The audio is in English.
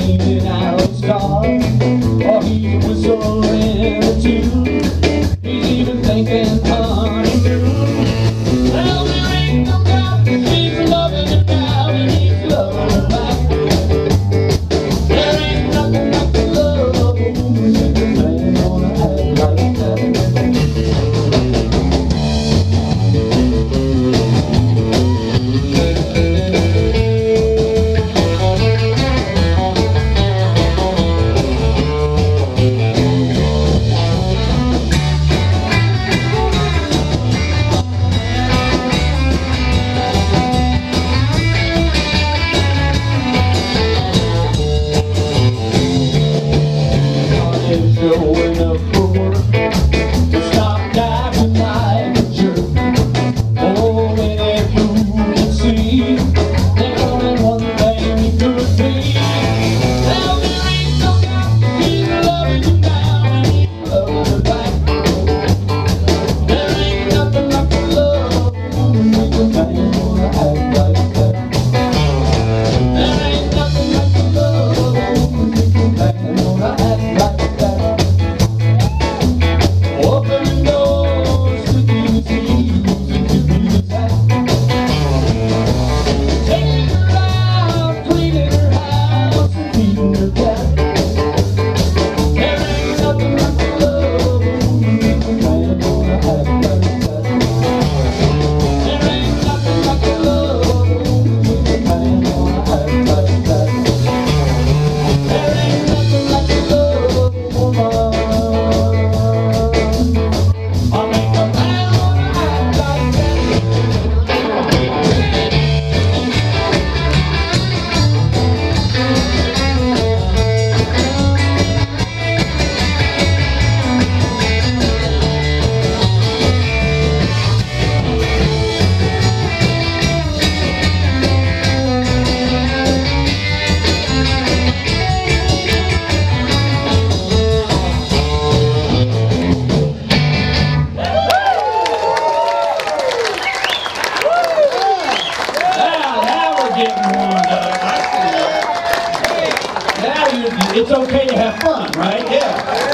cleaning out his car, or he's whistling a tune. He's even thinking honeymoon. Well, there ain't no doubt that she's loving him now, and he's loving her back. There ain't nothing like the love of a woman that the man wanna act like that. Showing up for work, to stop acting like a jerk. Oh, in that blue can see, there's only one thing he could be. Well, there ain't no doubt that he's loving you now, and he's loving her back. There ain't nothing like the love of a woman make a man wanna act like that. There ain't nothing like the love of a woman make a man wanna act like that. It's okay to have fun, right? Yeah.